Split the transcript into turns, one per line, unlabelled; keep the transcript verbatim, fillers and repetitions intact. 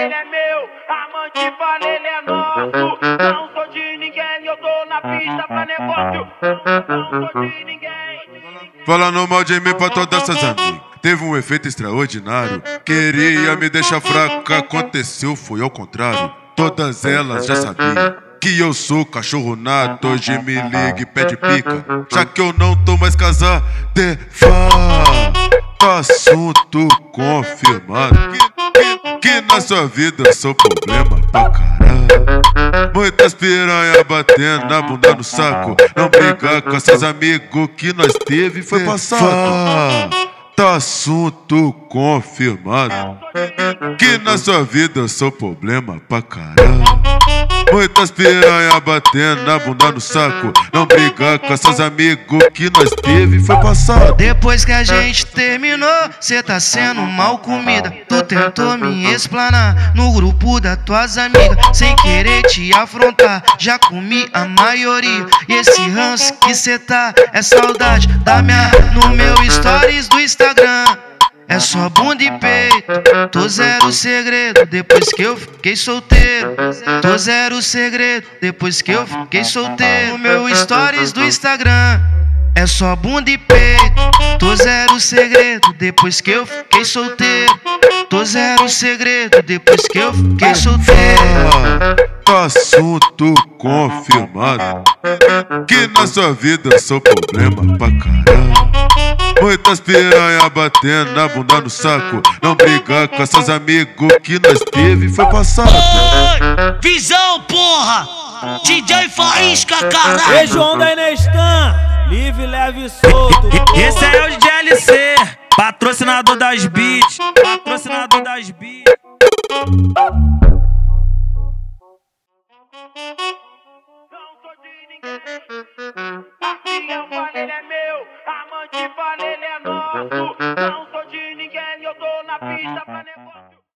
ele é meu, amante fala, ele é nosso. Não sou de ninguém, eu tô na pista pra negócio. Não sou de ninguém.
Falando mal de mim pra todas essas amigas, teve um efeito extraordinário. Queria me deixar fraca, aconteceu, foi ao contrário. Todas elas já sabiam que eu sou cachorro nato. Hoje me liga e pede pica, já que eu não tô mais casado. De fato, assunto confirmado, que, que, que na sua vida eu sou problema pra caralho. Muitas piranha batendo na bunda no saco. Não brigar com seus amigos que nós teve foi passado. Tá assunto confirmado, que na sua vida eu sou problema pra caralho. Muitas piranha batendo na bunda no saco. Não brigar com seus amigos que nós teve foi passado.
Depois que a gente terminou, cê tá sendo mal comida. Tu tentou me explanar no grupo das tuas amigas, sem querer te afrontar. Já comi a maioria, e esse ranço que cê tá é saudade da minha. No meu stories do Instagram é só bunda e peito. Tô zero segredo depois que eu fiquei solteiro. Tô zero segredo depois que eu fiquei solteiro. No meu stories do Instagram é só bunda e peito. Tô zero segredo depois que eu fiquei solteiro. Tô zero segredo depois que eu fiquei solteiro.
Assunto confirmado, que na sua vida eu sou problema pra caralho. Muitas piranha batendo na bunda no saco. Não brigar com seus amigos que nós teve foi passado.
Oi, visão, porra! D J Faísca, caralho!
Ei, João da Inestan, livre, leve e solto.
Esse é o D J L C, patrocinador das beats, patrocinador das beats.
Não sou de ninguém. Aqui eu falo, ele é meu, amante fala, ele é nosso. Não sou de ninguém, eu tô na pista pra negócio.